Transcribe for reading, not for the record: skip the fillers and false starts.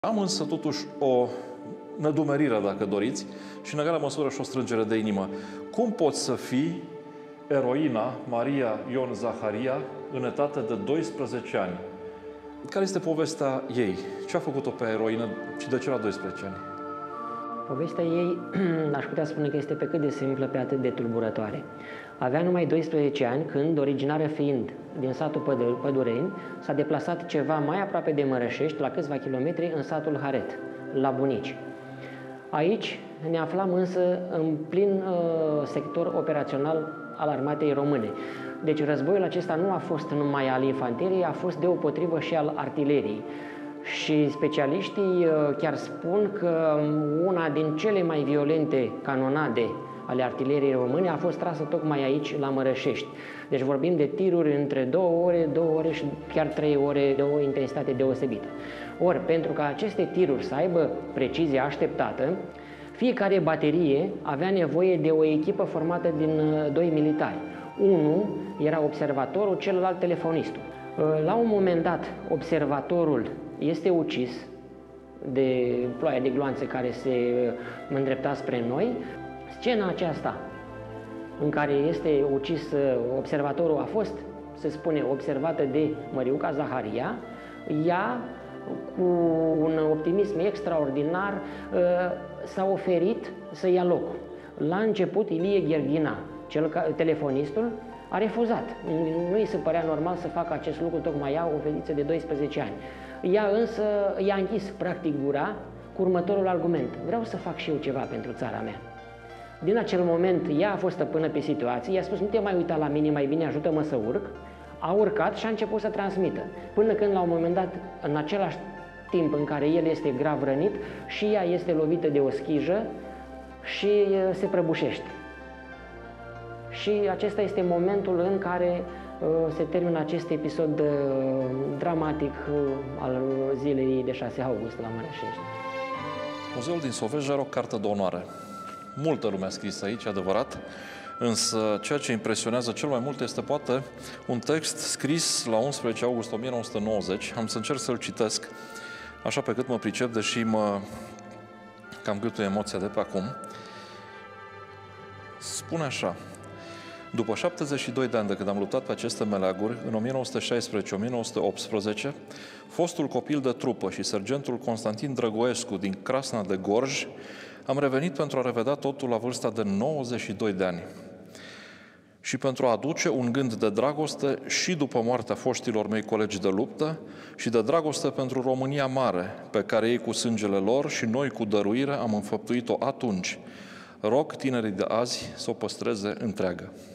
Am însă totuși o nedumerire, dacă doriți, și în egală măsură și o strângere de inimă. Cum poți să fii eroina Maria Ion Zaharia în etate de 12 ani? Care este povestea ei? Ce a făcut-o pe eroină și de ce la 12 ani? Povestea ei, aș putea spune că este pe cât de simplă, pe atât de tulburătoare. Avea numai 12 ani când, originară fiind din satul Pădureni, s-a deplasat ceva mai aproape de Mărășești, la câțiva kilometri, în satul Haret, la bunici. Aici ne aflam însă în plin sector operațional al armatei române. Deci războiul acesta nu a fost numai al infanteriei, a fost deopotrivă și al artileriei. Și specialiștii chiar spun că una din cele mai violente canonade ale artileriei române a fost trasă tocmai aici, la Mărășești. Deci vorbim de tiruri între 2 ore și chiar 3 ore de o intensitate deosebită. Ori, pentru ca aceste tiruri să aibă precizie așteptată, fiecare baterie avea nevoie de o echipă formată din 2 militari. Unul era observatorul, celălalt telefonistul. La un moment dat, observatorul este ucis de ploaia de gloanțe care se îndrepta spre noi. Scena aceasta în care este ucis observatorul a fost, se spune, observată de Măriuca Zaharia. Ea, cu un optimism extraordinar, s-a oferit să ia locul. La început, Ilie Gherghina, telefonistul, a refuzat. Nu îi se părea normal să facă acest lucru, tocmai ea, o fetiță de 12 ani. Ea însă i-a închis practic gura cu următorul argument: vreau să fac și eu ceva pentru țara mea. Din acel moment, ea a fost stăpână pe situație, i-a spus: nu te mai uita la mine, mai bine ajută-mă să urc. A urcat și a început să transmită. Până când, la un moment dat, în același timp în care el este grav rănit, și ea este lovită de o schijă și se prăbușește. Și acesta este momentul în care se termină acest episod dramatic al zilei de 6 august la Mărășești. Muzeul din Soveș are o carte de onoare. Multă lume a scris aici, adevărat, însă ceea ce impresionează cel mai mult este poate un text scris la 11 august 1990. Am să încerc să-l citesc, așa pe cât mă pricep, deși mă cam gâtuie emoția de pe acum. Spune așa: după 72 de ani de când am luptat pe aceste meleaguri, în 1916-1918, fostul copil de trupă și sergentul Constantin Drăgoescu din Crasna de Gorj, am revenit pentru a revedea totul la vârsta de 92 de ani și pentru a aduce un gând de dragoste și după moartea foștilor mei colegi de luptă și de dragoste pentru România mare, pe care ei cu sângele lor și noi cu dăruire am înfăptuit-o atunci. Rog tinerii de azi să o păstreze întreagă.